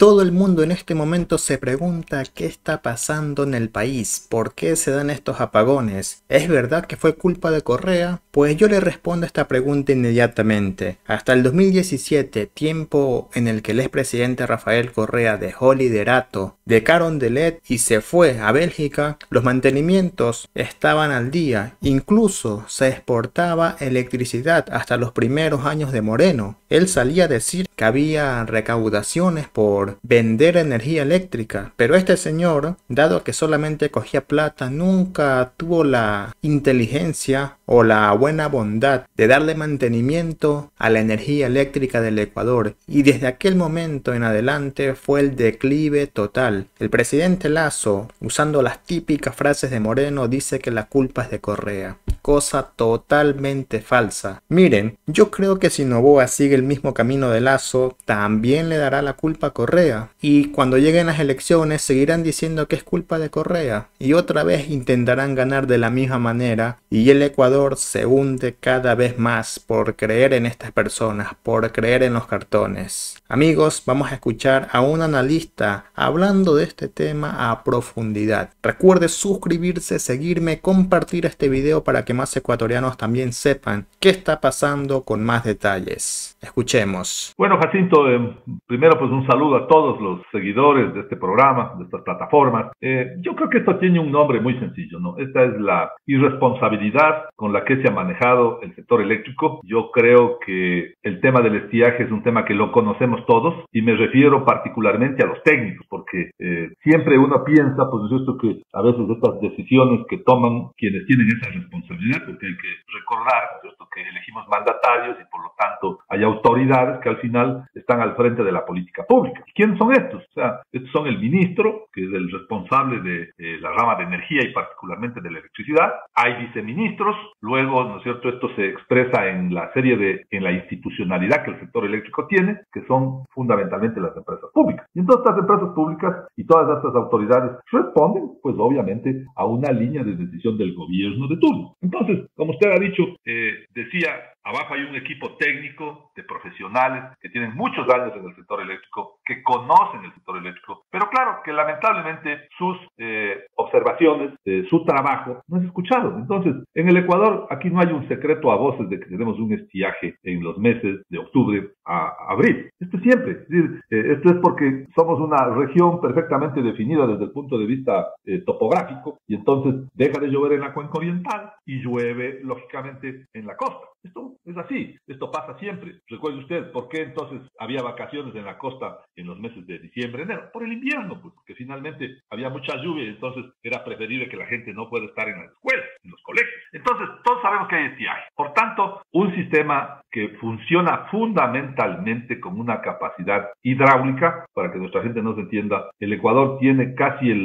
Todo el mundo en este momento se pregunta qué está pasando en el país, por qué se dan estos apagones. ¿Es verdad que fue culpa de Correa? Pues yo le respondo a esta pregunta inmediatamente. Hasta el 2017, tiempo en el que el expresidente Rafael Correa dejó liderato de Carondelet y se fue a Bélgica, los mantenimientos estaban al día. Incluso se exportaba electricidad hasta los primeros años de Moreno. Él salía a decir que había recaudaciones por vender energía eléctrica, pero este señor, dado que solamente cogía plata, nunca tuvo la inteligencia o la buena bondad de darle mantenimiento a la energía eléctrica del Ecuador, y desde aquel momento en adelante fue el declive total. El presidente Lasso, usando las típicas frases de Moreno, dice que la culpa es de Correa. Cosa totalmente falsa. Miren, yo creo que si Noboa sigue el mismo camino de Lasso, también le dará la culpa a Correa. Y cuando lleguen las elecciones seguirán diciendo que es culpa de Correa. Y otra vez intentarán ganar de la misma manera. Y el Ecuador se hunde cada vez más por creer en estas personas, por creer en los cartones. Amigos, vamos a escuchar a un analista hablando de este tema a profundidad. Recuerde suscribirse, seguirme, compartir este video para que más ecuatorianos también sepan qué está pasando con más detalles. Escuchemos. Bueno, Jacinto, primero pues un saludo a todos los seguidores de este programa, de estas plataformas. Yo creo que esto tiene un nombre muy sencillo, ¿no? Esta es la irresponsabilidad con la que se ha manejado el sector eléctrico. Yo creo que el tema del estiaje es un tema que lo conocemos todos y me refiero particularmente a los técnicos, porque siempre uno piensa, pues es esto que a veces estas decisiones que toman quienes tienen esa responsabilidad, porque hay que recordar, pues esto que elegimos mandatarios y por lo tanto hay autoridades que al final están al frente de la política pública. ¿Quiénes son estos? O sea, estos son el ministro, que es el responsable de la rama de energía y particularmente de la electricidad. Hay viceministros, luego, ¿no es cierto?, esto se expresa en la en la institucionalidad que el sector eléctrico tiene, que son fundamentalmente las empresas públicas. Y entonces estas empresas públicas y todas estas autoridades responden, pues obviamente, a una línea de decisión del gobierno de turno. Entonces, como usted ha dicho, decía, abajo hay un equipo técnico de profesionales que tienen muchos años en el sector eléctrico, que conocen el sector eléctrico, pero claro que lamentablemente sus observaciones, su trabajo no es escuchado. Entonces, en el Ecuador aquí no hay un secreto a voces de que tenemos un estiaje en los meses de octubre a abril. Esto es siempre. Es decir, esto es porque somos una región perfectamente definida desde el punto de vista topográfico, y entonces deja de llover en la cuenca oriental y llueve lógicamente en la costa. Esto es así, esto pasa siempre. Recuerde usted, ¿por qué entonces había vacaciones en la costa en los meses de diciembre, enero? Por el invierno, pues, porque finalmente había mucha lluvia y entonces era preferible que la gente no pueda estar en las escuelas, en los colegios. Entonces, todos sabemos que hay estiaje. Por tanto, un sistema que funciona fundamentalmente con una capacidad hidráulica, para que nuestra gente nos entienda, el Ecuador tiene casi el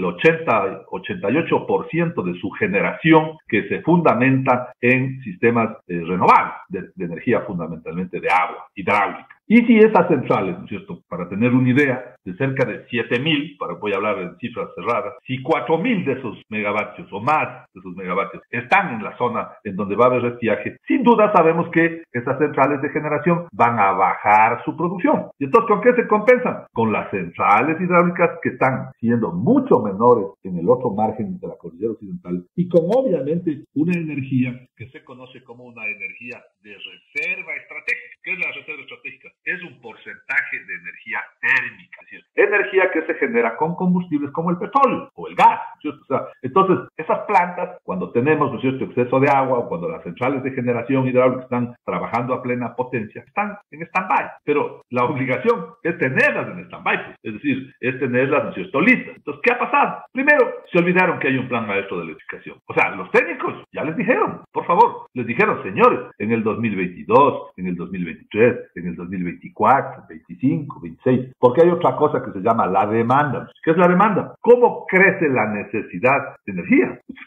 88% de su generación que se fundamenta en sistemas renovables, de energía fundamentalmente de agua, hidráulica. Y si esas centrales, ¿no es cierto?, para tener una idea, de cerca de 7.000, voy a hablar en cifras cerradas, si 4.000 de esos megavatios o más de esos megavatios están en la zona en donde va a haber estiaje, sin duda sabemos que esas centrales de generación van a bajar su producción. ¿Y entonces con qué se compensan? Con las centrales hidráulicas que están siendo mucho menores en el otro margen de la cordillera occidental y con obviamente una energía que se conoce como una energía de reserva estratégica. ¿Qué es la reserva estratégica? Es un porcentaje de energía térmica, es decir, energía que se genera con combustibles como el petróleo o el gas, ¿cierto? O sea, entonces, esas plantas, cuando tenemos, ¿no es cierto?, exceso de agua o cuando las centrales de generación hidráulica están trabajando a plena potencia, están en stand-by. Pero la obligación es tenerlas en stand-by, pues. Es decir, es tenerlas, ¿no es cierto?, listas. Entonces, ¿qué ha pasado? Primero, se olvidaron que hay un plan maestro de electrificación. O sea, los técnicos ya les dijeron, por favor, les dijeron, señores, en el 2022, en el 2023, en el 2024, 25, 26, porque hay otra cosa que se llama la demanda. ¿Qué es la demanda? ¿Cómo crece la necesidad de energía? Es como todos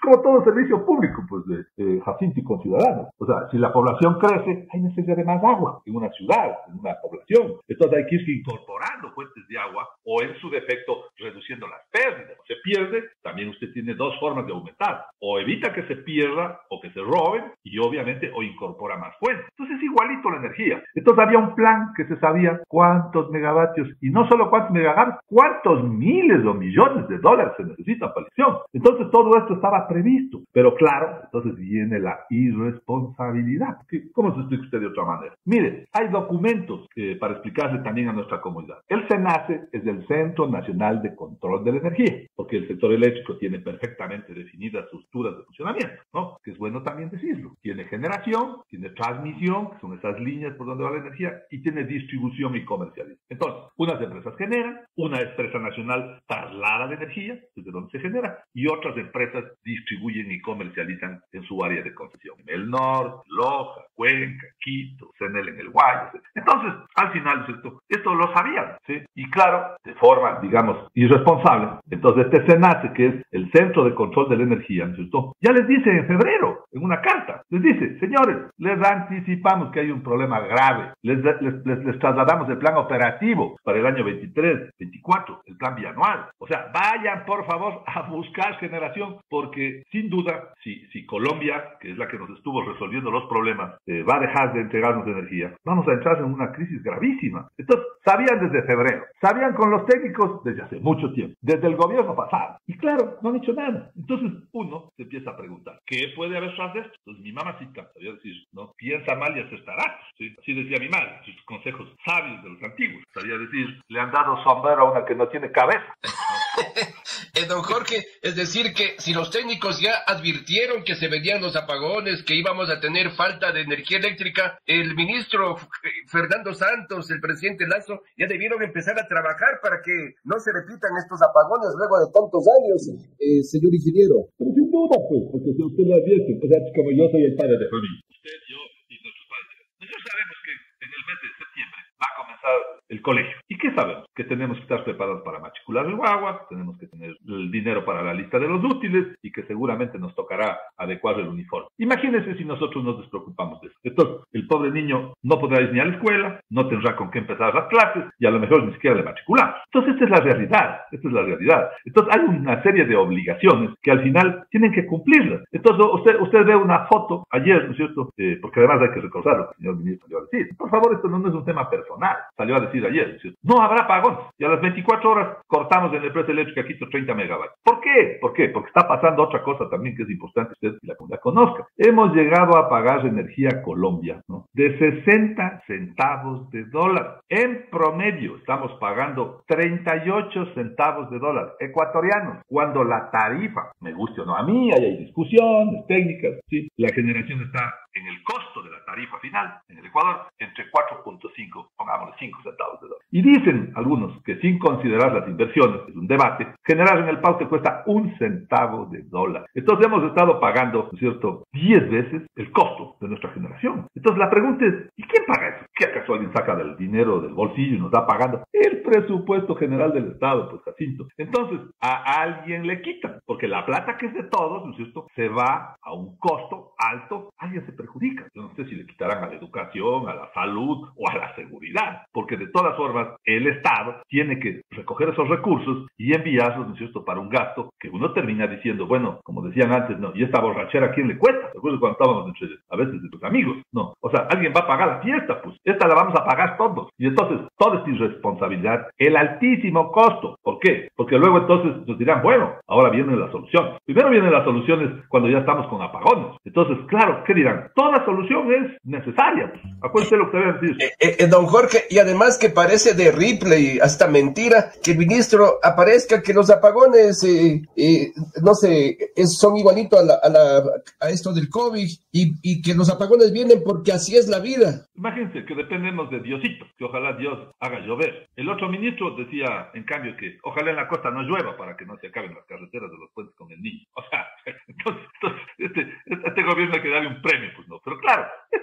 servicio público, pues, de Jacinto y con ciudadanos. O sea, si la población crece, hay necesidad de más agua en una ciudad, en una población. Entonces hay que ir incorporando fuentes de agua o, en su defecto, reduciendo las pérdidas. Se pierde, también usted tiene dos formas de aumentar. O evita que se pierda o que se roben y, obviamente, o incorpora más fuentes. Entonces es igualito la energía. Entonces había un plan que se sabía cuántos megavatios, y no solo cuántos megavatios, cuántos miles o millones de dólares se necesitan para la elección. Entonces todo esto estaba previsto. Pero claro, entonces viene la irresponsabilidad. ¿Cómo se explica usted de otra manera? Mire, hay documentos para explicarle también a nuestra comunidad. El CENACE es el Centro Nacional de Control de la Energía, porque el sector eléctrico tiene perfectamente definidas sus estructuras de funcionamiento, ¿no? Que es bueno también decirlo. Tiene generación, tiene transmisión, que son esas líneas por donde va la energía, y tiene distribución y comercialización. Entonces, unas empresas generan, una empresa nacional traslada la energía, desde donde se genera, y otras empresas distribuyen y comercializan en su área de concesión. En el norte, Loja, Cuenca, Quito, CENEL en el Guayas. Entonces, al final, esto lo sabían, ¿sí? Y claro, de forma, digamos, irresponsable. Entonces, este CENACE, que es el Centro de Control de la Energía, ¿cierto? Ya les dice en febrero, en una carta, les dice, señores, les anticipamos que hay un problema grave, les trasladamos el plan operativo para el año 23, 24, el plan bianual. O sea, vayan por favor a buscar generación, porque sin duda, si Colombia, que es la que nos estuvo resolviendo los problemas, va a dejar de entregarnos energía, vamos a entrar en una crisis gravísima. Entonces, sabían desde febrero, sabían con los técnicos desde hace mucho tiempo, desde el gobierno pasado. Y claro, no han hecho nada. Entonces, uno se empieza a preguntar, ¿qué puede haber tras de esto? Entonces, mi mamacita sabía decir, ¿no? Piensa mal y acertarás, ¿sí? Así decía mi madre, sus consejos sabios de los antiguos. Sabía decir, le han dado sombrero a una que no tiene cabeza. Don Jorge, es decir que si los técnicos ya advirtieron que se venían los apagones, que íbamos a tener falta de energía eléctrica, el ministro Fernando Santos, el presidente Lazo, ya debieron empezar a trabajar para que no se repitan estos apagones luego de tantos años, señor ingeniero. Pero sin duda, pues, porque si usted lo advierte, o sea, como yo soy el padre de familia, usted, yo y nuestros padres, nosotros sabemos que en el mes de septiembre va a comenzar el colegio. ¿Y qué sabemos? Que tenemos que estar preparados para matricular el guagua, tenemos que tener el dinero para la lista de los útiles y que seguramente nos tocará adecuar el uniforme. Imagínense si nosotros nos despreocupamos de eso. Entonces, el pobre niño no podrá ir ni a la escuela, no tendrá con qué empezar las clases y a lo mejor ni siquiera le matriculamos. Entonces, esta es la realidad. Esta es la realidad. Entonces, hay una serie de obligaciones que al final tienen que cumplirlas. Entonces, usted ve una foto ayer, ¿no es cierto? Porque además hay que recordarlo, el señor ministro salió a decir. Por favor, esto no es un tema personal. Salió a decir ayer, ¿no es cierto? No habrá apagón. Y a las 24 horas cortamos en la empresa eléctrica Quito 30 megavatios. ¿Por qué? ¿Por qué? Porque está pasando otra cosa también que es importante que usted y la comunidad conozca. Hemos llegado a pagar energía a Colombia, ¿no? De 60 centavos de dólar. En promedio estamos pagando 38 centavos de dólar ecuatorianos, cuando la tarifa, me guste o no a mí, hay discusiones técnicas, ¿sí? La generación está en el costo de la tarifa final en el Ecuador entre 4.5, pongámosle 5 centavos de dólar. Y dicen algunos que sin considerar las inversiones, es un debate, generar en el PAU te cuesta 1 centavo de dólar. Entonces hemos estado pagando, ¿no es cierto?, 10 veces el costo de nuestra generación. Entonces la pregunta es, ¿y quién paga eso? ¿Qué acaso alguien saca del dinero del bolsillo y nos da pagando? El presupuesto general del Estado, pues, Jacinto. Entonces a alguien le quitan, porque la plata que es de todos, ¿no es cierto?, se va a un costo alto, alguien se perjudica. Yo no sé si le quitarán a la educación, a la salud o a la seguridad, porque de todas formas el Estado tiene que recoger esos recursos y enviarlos, ¿no es cierto?, para un gasto que uno termina diciendo, bueno, como decían antes, no, ¿y esta borrachera a quién le cuesta? Recuerdo cuando estábamos a veces entre tus amigos, no, o sea, alguien va a pagar la fiesta, pues, esta la vamos a pagar todos, y entonces toda esta irresponsabilidad, el altísimo costo. ¿Por qué? Porque luego entonces nos dirán, bueno, ahora vienen las soluciones. Primero vienen las soluciones cuando ya estamos con apagones. Entonces, claro, ¿qué dirán? Toda solución es necesaria. Pues. Acuérdense lo que te voy a decir. Don Jorge, y además que parece de Ripley, hasta mentira, que el ministro aparezca que los apagones, no sé, son igualito a esto del COVID y que los apagones vienen porque así es la vida. Imagínense que dependemos de Diosito, que ojalá Dios haga llover. El otro ministro decía, en cambio, que ojalá en la costa no llueva para que no se acaben las carreteras de los puentes con el niño. O sea, entonces este gobierno hay que darle un premio, pues no. Pero claro, esto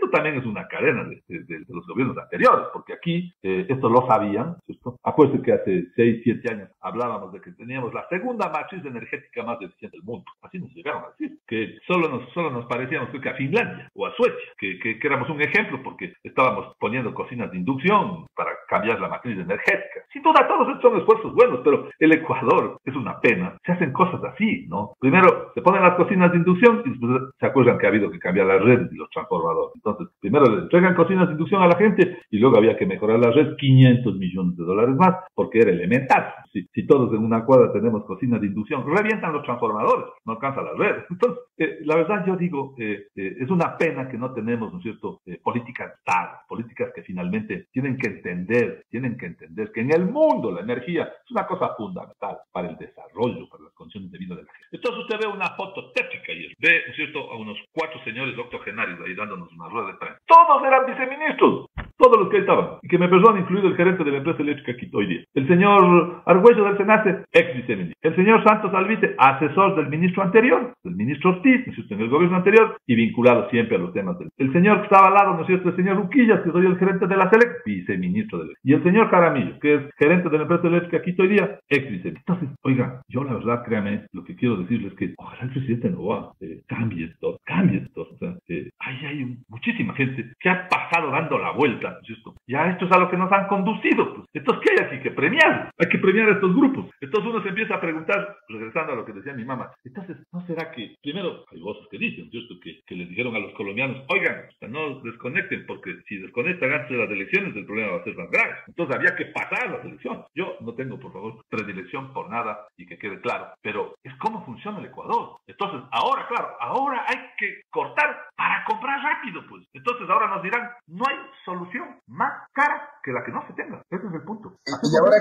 esto también es una cadena de los gobiernos anteriores, porque aquí esto lo sabían, ¿cierto? Acuérdense que hace 6, 7 años hablábamos de que teníamos la segunda matriz energética más eficiente del mundo. Así nos llegaron a decir, que solo nos parecíamos, creo que a Finlandia o a Suecia, que éramos un ejemplo porque estábamos poniendo cocinas de inducción para cambiar la matriz energética. Sin duda, todos estos son esfuerzos buenos, pero el Ecuador es una pena. Se hacen cosas así, ¿no? Primero se ponen las cocinas de inducción y después se acuerdan que ha habido que cambiar las redes y los transformadores. Entonces, primero le entregan cocinas de inducción a la gente y luego había que mejorar la red, $500 millones más, porque era elemental. Si todos en una cuadra tenemos cocinas de inducción, revientan los transformadores, no alcanza la red. Entonces, la verdad yo digo, es una pena que no tenemos, ¿no es cierto?, políticas dadas, políticas que finalmente tienen que entender que en el mundo la energía es una cosa fundamental para el desarrollo, para las condiciones de vida de la gente. Entonces usted ve una foto tétrica y ve, ¿no es cierto?, a unos 4 señores octogenarios ahí dándonos una rueda de prensa. Todos eran viceministros, todos los que ahí estaban, y que me perdonen, incluido el gerente de la empresa eléctrica Quito hoy día. El señor Argüello del SENACE, ex viceministro. El señor Santos Alvite, asesor del ministro anterior, del ministro Ortiz, ¿no es cierto?, en el gobierno anterior, y vinculado siempre a los temas del... El señor que estaba al lado, ¿no es cierto?, el señor Ruquillas, que soy el gerente de la SELEC, viceministro de la... Y el señor Jaramillo, que es gerente de la empresa eléctrica Quito hoy día, ex viceministro. Entonces, oiga, yo la verdad, créame, lo que quiero decirles es que ojalá el presidente Noboa cambie esto. O sea, ahí hay muchísima gente que ha pasado dando la vuelta, ¿no es cierto? Ya esto es a lo que nos han conducido, pues. Entonces, ¿qué hay aquí que premiar? Hay que premiar a estos grupos. Entonces uno se empieza a preguntar, regresando a lo que decía mi mamá, entonces, ¿no será que, primero, hay voces que dicen, ¿cierto?, que les dijeron a los colombianos, oigan, no desconecten, porque si desconectan antes de las elecciones, el problema va a ser más grave. Entonces había que pasar las elecciones. Yo no tengo, por favor, predilección por nada y que quede claro, pero es cómo funciona el Ecuador. Entonces, ahora, claro, ahora hay que cortar para comprar rápido, pues. Entonces ahora nos dirán, no hay solución más cara que la que no se tenga. Ese es el punto. Y ahora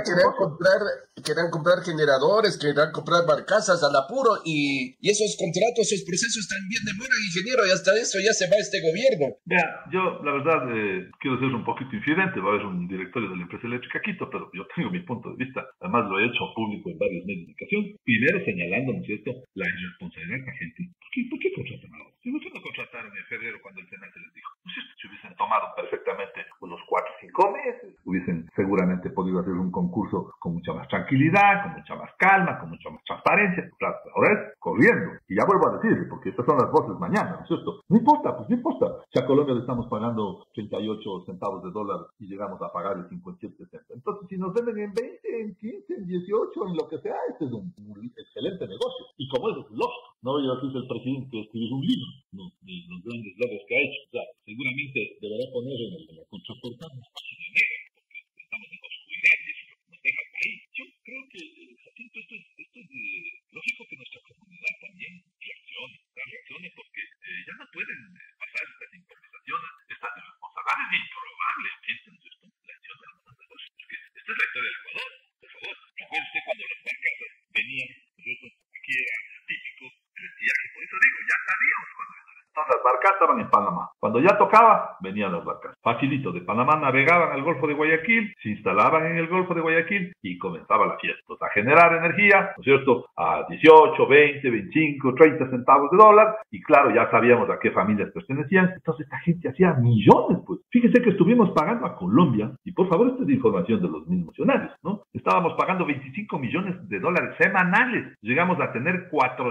querrán comprar generadores, querrán comprar barcazas al apuro y esos contratos, esos procesos también demoran, ingeniero, y hasta eso ya se va este gobierno. Vea, yo la verdad quiero ser un poquito infidente, va a haber un directorio de la empresa eléctrica Quito, pero yo tengo mi punto de vista. Además lo he hecho público en varios medios de comunicación. Primero señalando, ¿no es cierto?, la irresponsabilidad de la gente. ¿Por qué contratan ahora? Si no contrataron en febrero cuando el Senado les dijo, ¿no es cierto? Si hubiesen tomado perfectamente unos 4 o 5 meses, hubiesen seguramente podido hacer un concurso con mucha más tranquilidad, con mucha más calma, con mucha más transparencia. Claro, ahora es corriendo. Y ya vuelvo a decirle, porque estas son las voces mañana, ¿no es cierto? No importa, pues no importa. Si a Colombia le estamos pagando 38 centavos de dólar y llegamos a pagarle 57 centavos. Entonces, si nos venden en 20, en 15, en 18, en lo que sea, este es un excelente negocio. Y como eso es lógico, no voy a decir el presidente escribir un libro, no, de los grandes logros que ha hecho. O sea, seguramente deberá poner en la contraportada una página negra, porque estamos en oscuridad y eso nos deja ahí. Yo creo que, Jacinto, esto es lógico que nuestra comunidad también reaccione, porque ya no pueden pasar estas improvisaciones, estas irresponsabilidades, improbablemente, ¿no es cierto?, la acción de los negocios. Porque esta es la historia del Ecuador, por favor. Recuerde usted cuando las barcazas venían, ¿no es cierto?, aquí era típico, decía que por eso digo, ya sabíamos cuando venían. Entonces las barcas estaban en Panamá. Cuando ya tocaba, venían las barcas. Facilito, de Panamá navegaban al Golfo de Guayaquil, se instalaban en el Golfo de Guayaquil y comenzaba la fiesta. Entonces, a generar energía, ¿no es cierto?, a 18, 20, 25, 30 centavos de dólar. Y claro, ya sabíamos a qué familias pertenecían. Entonces esta gente hacía millones, pues. Fíjese que estuvimos pagando a Colombia, y por favor, esta es información de los mismos funcionarios, ¿no? Estábamos pagando 25 millones de dólares semanales. Llegamos a tener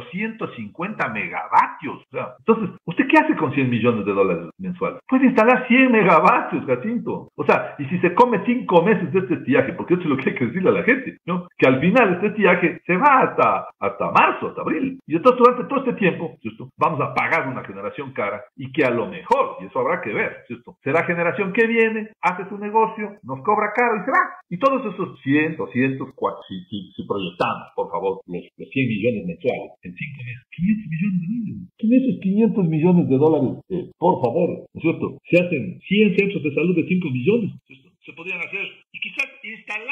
450 megavatios. O sea, entonces, ¿usted qué hace con 100 millones de dólares mensuales? Puede instalar 100 megavatios, Jacinto. O sea, y si se come 5 meses de este estiaje, porque eso es lo que hay que decirle a la gente, ¿no?, que al final este estiaje se va hasta marzo, hasta abril. Y entonces durante todo este tiempo, ¿cierto?, vamos a pagar una generación cara y que a lo mejor, y eso habrá que ver, ¿cierto?, será generación que viene, hace su negocio, nos cobra caro y se va. Y todos esos 100, 200, 400, si proyectamos, por favor, los 100 millones mensuales en 5 meses, 500 millones de dólares. En esos 500 millones de dólares, por favor, ¿no es cierto?, se hacen 100 centros de salud de 5 millones, ¿cierto? Se podrían hacer y quizás instalar, ¿cierto?,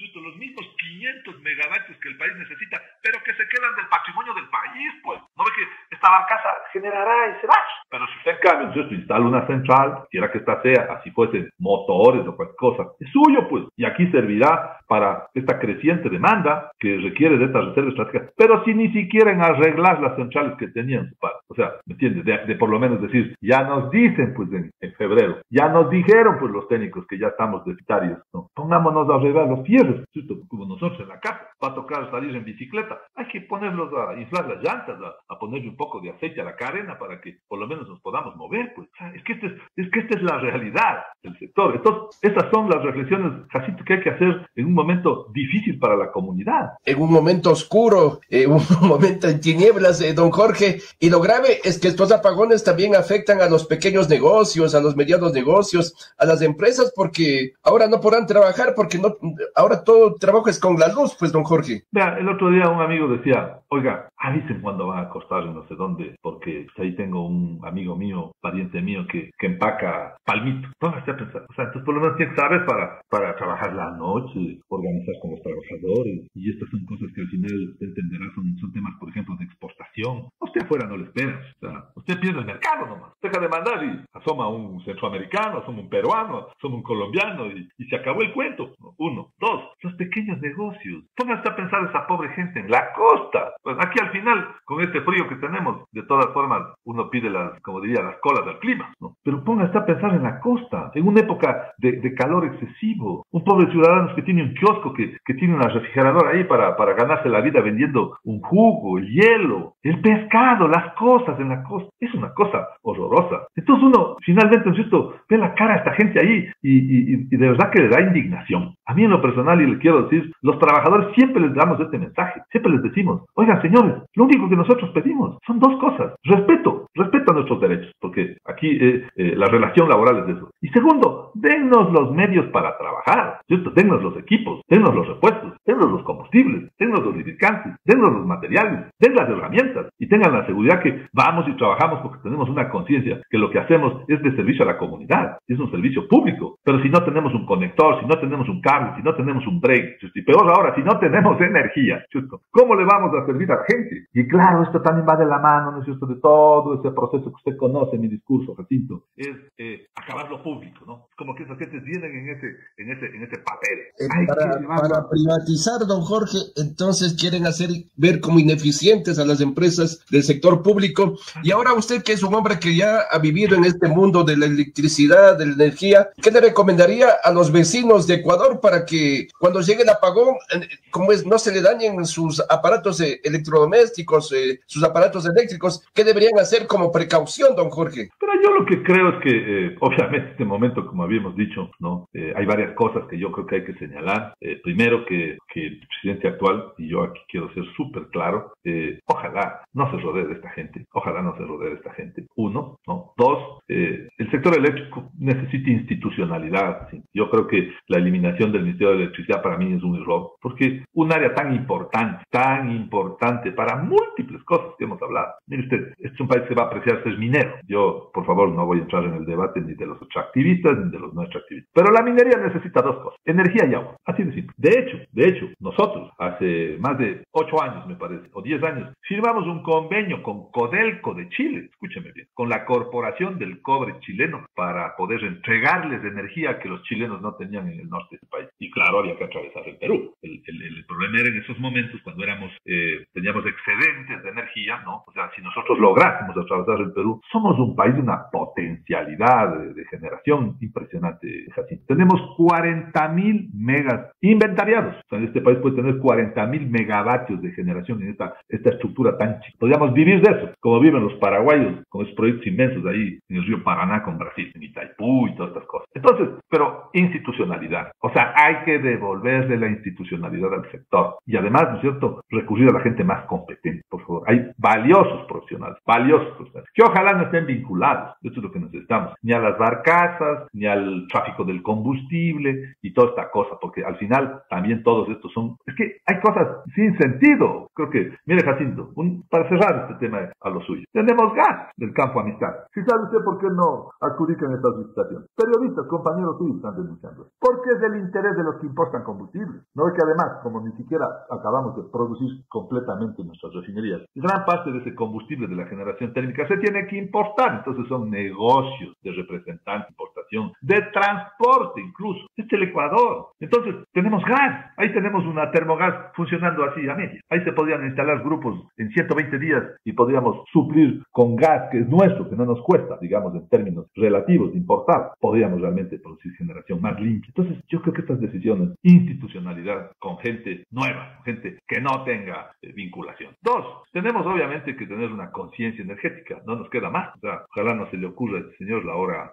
justo los mismos 500 megavatios que el país necesita, pero que se quedan del patrimonio del país, pues. No ve que esta barcaza generará y se va. Pero si usted en cambio, justo instala una central, quiera que esta sea, así fuesen motores o cualquier cosa, es suyo, pues. Y aquí servirá para esta creciente demanda que requiere de estas reservas estratégicas, pero si ni siquiera en arreglar las centrales que tenían su padre. O sea, ¿me entiendes? De por lo menos decir, ya nos dicen, pues, en febrero, ya nos dijeron, pues, los técnicos que ya estamos deficitarios, ¿no? Pongámonos a arreglar los fierros, justo como nosotros en la casa. Va a tocar salir en bicicleta. Hay que ponerlos a inflar las llantas, a ponerle un poco de aceite a la cadena para que por lo menos nos podamos mover, pues. O sea, es que esta es la realidad del sector. Entonces, estas son las reflexiones, Jacinto, que hay que hacer en un momento difícil para la comunidad. En un momento oscuro, un momento en tinieblas, don Jorge. Y lo grave es que estos apagones también afectan a los pequeños negocios, a los medianos negocios, a las empresas, porque ahora no podrán trabajar, porque no, ahora todo trabajo es con la luz, pues, don Jorge. Vea, el otro día un amigo decía, oiga, avisen cuándo van a costar en no sé dónde, porque ahí tengo un amigo mío, pariente mío, que empaca palmito. Póngase a pensar. O sea, entonces por lo menos tiene que saber para trabajar la noche, organizar con los trabajadores, y estas son cosas que al final usted entenderá, son temas, por ejemplo, de exportación. A usted afuera no le espera. O sea, usted pierde el mercado nomás. Deja de mandar y asoma un centroamericano, asoma un peruano, asoma un colombiano, y se acabó el cuento. Uno. Dos, los pequeños negocios. Póngase a pensar esa pobre gente en la costa. Pues aquí al final, con este frío que tenemos, de todas formas, uno pide como diría, las colas del clima, ¿no? Pero póngase a pensar en la costa, en una época de calor excesivo. Un pobre ciudadano que tiene un kiosco, que tiene una refrigeradora ahí para ganarse la vida vendiendo un jugo, el hielo, el pescado, las cosas en la costa. Es una cosa horrorosa. Entonces uno, finalmente, insisto, ve la cara a esta gente ahí y de verdad que le da indignación. A mí en lo personal, y le quiero decir, los trabajadores siempre les damos este mensaje. Siempre les decimos, oigan señores, lo único que nosotros pedimos son dos cosas. Respeto a nuestros derechos, porque aquí la relación laboral es de eso. Y segundo, dennos los medios para trabajar, ¿cierto? Dennos los equipos, dennos los repuestos, dennos los combustibles, dennos los lubricantes, dennos los materiales, den las herramientas y tengan la seguridad que vamos y trabajamos porque tenemos una conciencia que lo que hacemos es de servicio a la comunidad, es un servicio público. Pero si no tenemos un conector, si no tenemos un cable, si no tenemos un break, ¿cierto? Y peor ahora, si no tenemos energía, ¿cierto? ¿Cómo le vamos a servir a la gente? Y claro, esto también va de la mano, ¿no es cierto?, de todo ese proceso que usted conoce en mi discurso, Jacinto, es acabar lo público, ¿no? Como que esas gentes vienen en ese papel. Para privatizar, don Jorge, entonces quieren ver como ineficientes a las empresas del sector público. Y ahora usted, que es un hombre que ya ha vivido en este mundo de la electricidad, de la energía, ¿qué le recomendaría a los vecinos de Ecuador para que cuando llegue el apagón, no se le dañen sus aparatos electrodomésticos, sus aparatos eléctricos? ¿Qué deberían hacer como precaución, don Jorge? Pero yo lo que creo es que, obviamente, en este momento, como habíamos dicho, ¿no? Hay varias cosas que yo creo que hay que señalar. Primero, que el presidente actual, y yo aquí quiero ser súper claro, ojalá no se rodee de esta gente. Ojalá no se rodee de esta gente. Uno, ¿no? Dos, el sector eléctrico necesita institucionalidad. ¿Sí? Yo creo que la eliminación del Ministerio de Electricidad para mí es un error, porque un área tan importante para múltiples cosas que hemos hablado. Mire usted, este es un país que va a apreciar ser minero. Yo, por favor, no voy a entrar en el debate ni de los extractivistas ni de los no extractivistas. Pero la minería necesita dos cosas: energía y agua. Así de simple. De hecho, nosotros, hace más de 8 años, me parece, o 10 años, firmamos un convenio con Codelco de Chile, escúcheme bien, con la Corporación del Cobre Chileno, para poder entregarles energía que los chilenos no tenían en el norte del país. Y claro, había que atravesar el Perú. El problema era en esos momentos, cuando teníamos excedentes de energía, ¿no? O sea, si nosotros lográsemos atravesar el Perú, somos un país de una potencialidad de generación impresionante, Jacinto. Tenemos 40.000 megas inventariados. O sea, este país puede tener 40.000 megavatios de generación en esta estructura tan chica. Podríamos vivir de eso, como viven los paraguayos con esos proyectos inmensos ahí en el río Paraná con Brasil, en Itaipú y todas estas cosas. Entonces, pero institucionalidad. O sea, hay que devolverle la institucionalidad al sector. Y además, ¿no es cierto?, recurrir a la gente más competente, por favor. Hay valiosos profesionales, que ojalá no estén vinculados. Esto es lo que necesitamos. Ni a las barcazas, ni al tráfico del combustible y toda esta cosa, porque al final también todos estos son, es que hay cosas sin sentido. Creo que, mire Jacinto, para cerrar este tema a lo suyo, tenemos gas del campo Amistad. Si sabe usted por qué no adjudican estas licitaciones. Periodistas, compañeros suyos están denunciando. Porque es del interés de los que importan combustible. No es que además, como ni siquiera acabamos de producir completamente nuestras refinerías, gran parte de ese combustible de la generación térmica se tiene que importar. Entonces son negocios de representante, importación, de transporte incluso. Este es el Ecuador. Entonces tenemos gas. Ahí tenemos una termogás funcionando así a media. Ahí se podrían instalar grupos en 120 días y podríamos suplir con gas que es nuestro, que no nos cuesta, digamos, en términos relativos, importar. Podríamos realmente producir generación más limpia. Entonces yo creo que estas decisiones, institucionalidad con gente nueva, gente que no tenga vinculación. Dos, tenemos obviamente que tener una conciencia energética. No nos queda más. O sea, ojalá no se le ocurra a este señor la hora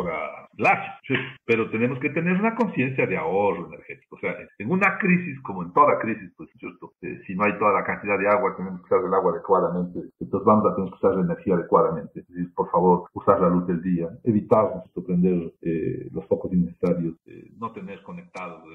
láser, ¿sí? Pero tenemos que tener una conciencia de ahorro energético. O sea, en una crisis, como en toda crisis, pues, ¿cierto? Si no hay toda la cantidad de agua, tenemos que usar el agua adecuadamente. Entonces vamos a tener que usar la energía adecuadamente. Es decir, por favor, usar la luz del día, evitar prender los focos innecesarios, no tener conectados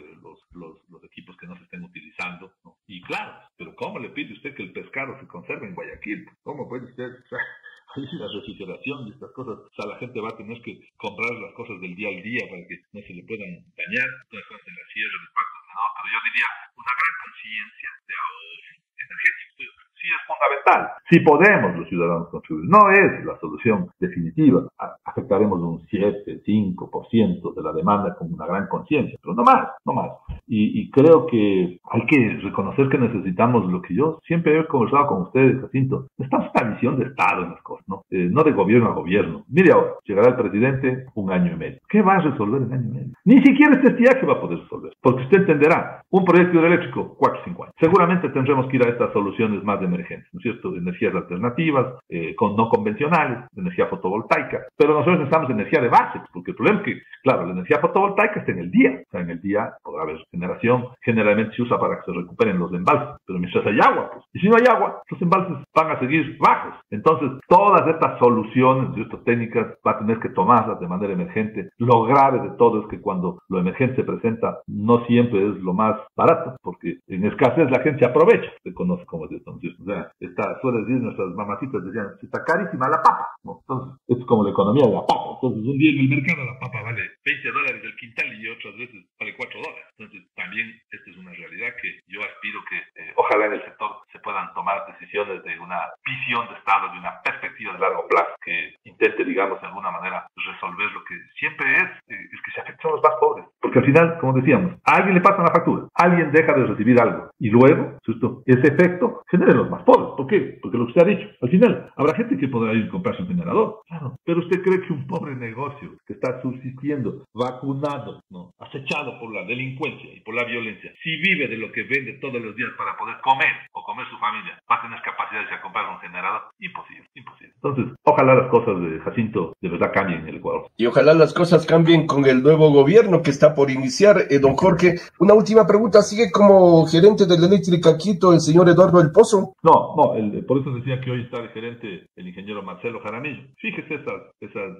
los equipos que no se estén utilizando, ¿no? Y claro, pero ¿cómo le pide usted que el pescado se conserve en Guayaquil? ¿Cómo puede usted? O sea, la refrigeración y estas cosas, o sea, la gente va a tener que comprar las cosas del día al día para que no se le puedan dañar, todas las cosas en la sierra, de partes, no, pero yo diría una gran conciencia de ahorro energético. Sí es fundamental. Si podemos los ciudadanos contribuir, no es la solución definitiva. Afectaremos un 7, 5% de la demanda con una gran conciencia, pero no más, no más. Y creo que hay que reconocer que necesitamos lo que yo siempre he conversado con ustedes, Jacinto. Necesitamos una visión de Estado en las cosas, ¿no? No de gobierno a gobierno. Mire ahora, llegará el presidente 1 año y medio. ¿Qué va a resolver en 1 año y medio? Ni siquiera este estiaje va a poder resolver. Porque usted entenderá, un proyecto hidroeléctrico, 4 o 5 años. Seguramente tendremos que ir a estas soluciones más de emergencia, ¿no es cierto? De energías alternativas, no convencionales, de energía fotovoltaica. Pero nosotros necesitamos energía de base, porque el problema es que, claro, la energía fotovoltaica está en el día. O sea, en el día podrá haber generación, generalmente se usa para que se recuperen los embalses, pero mientras hay agua, pues. Y si no hay agua, los embalses van a seguir bajos. Entonces, todas estas soluciones, estas técnicas, va a tener que tomarlas de manera emergente. Lo grave de todo es que cuando lo emergente se presenta, no siempre es lo más barato, porque en escasez la gente se aprovecha. Se conoce como es esto, ¿no? O sea, suele decir nuestras mamacitas, decían, está carísima la papa, ¿no? Entonces, es como la economía de la papa. Entonces, un día en el mercado la papa vale $20 el quintal y otras veces vale $4. Entonces, también esta es una realidad que yo aspiro que ojalá en el sector se puedan tomar decisiones de una visión de Estado, de una perspectiva de largo plazo que intente, digamos, de alguna manera resolver lo que siempre es que se afectan a los más pobres. Porque al final, como decíamos, a alguien le pasa una factura, alguien deja de recibir algo y luego, justo, ese efecto genera en los más pobres. ¿Por qué? Porque lo que usted ha dicho, al final habrá gente que podrá ir a comprarse un generador, claro, pero usted cree que un pobre negocio que está subsistiendo, vacunado, ¿no?, acechado por la delincuencia y por la violencia, si vive de lo que vende todos los días para poder comer o comer su familia, va a tener capacidad de comprar un generador? Imposible, imposible. Entonces, ojalá las cosas de Jacinto de verdad cambien en el Ecuador. Y ojalá las cosas cambien con el nuevo gobierno que está por iniciar. Don Jorge, una última pregunta. ¿Sigue como gerente de la eléctrica Quito el señor Eduardo del Pozo? No, por eso decía que hoy está de gerente el ingeniero Marcelo Jaramillo. Fíjese esas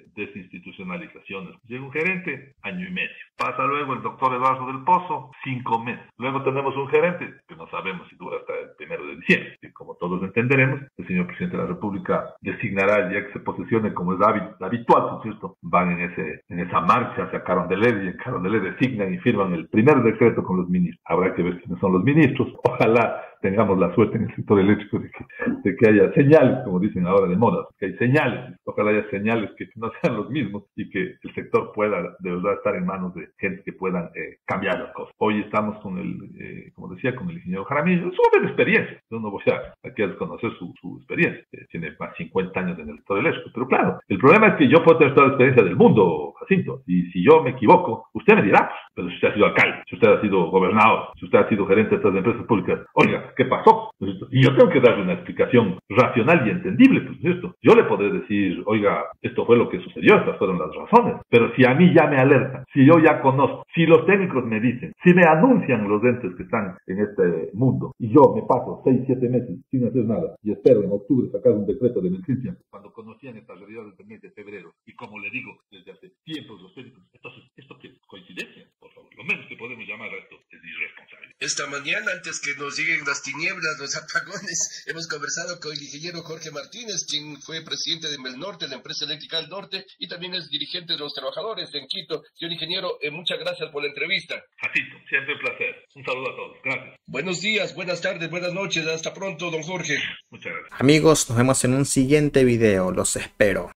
desinstitucionalizaciones. Llega un gerente, 1 año y medio. Pasa luego el doctor Eduardo del Pozo, 5 meses. Luego tenemos un gerente que no sabemos si dura hasta el 1 de diciembre. Y como todos entenderemos, el señor presidente de la República designará el día que se posesione, como es habitual, ¿no es cierto? Van en esa marcha hacia Carondelet, y en Carondelet designan y firman el primer decreto con los ministros. Habrá que ver quiénes son los ministros. Ojalá tengamos la suerte en el sector eléctrico de que haya señales, como dicen ahora de moda, que hay señales. Ojalá haya señales que no sean los mismos y que el sector pueda de verdad estar en manos de gente que puedan cambiar las cosas. Hoy estamos con como decía, con el ingeniero Jaramillo. Es una buena experiencia. Yo no voy aquí a desconocer su experiencia. Tiene más de 50 años en el sector eléctrico. Pero claro, el problema es que yo puedo tener toda la experiencia del mundo, Jacinto. Y si yo me equivoco, usted me dirá, pero si usted ha sido alcalde, si usted ha sido gobernador, si usted ha sido gerente de estas empresas públicas, oiga, ¿qué pasó? Y yo tengo que darle una explicación racional y entendible, pues, ¿cierto? Yo le podré decir, oiga, esto fue lo que sucedió, estas fueron las razones. Pero si a mí ya me alertan, si yo ya conozco, si los técnicos me dicen, si me anuncian los entes que están en este mundo, y yo me paso 6, 7 meses sin hacer nada, y espero en octubre sacar un decreto de emergencia, cuando conocían estas realidades del mes de febrero, y como le digo, desde hace tiempos los técnicos, entonces, ¿esto qué es? ¿Coincidencia? Por favor, lo menos que podemos llamar a esto es irresponsabilidad. Esta mañana, antes que nos lleguen las tinieblas, los apagones, hemos conversado con el ingeniero Jorge Martínez, quien fue presidente de Melnorte, la empresa eléctrica del norte, y también es dirigente de los trabajadores en Quito. Señor ingeniero, muchas gracias por la entrevista. Jacinto, siempre un placer. Un saludo a todos. Gracias. Buenos días, buenas tardes, buenas noches. Hasta pronto, don Jorge. Muchas gracias. Amigos, nos vemos en un siguiente video. Los espero.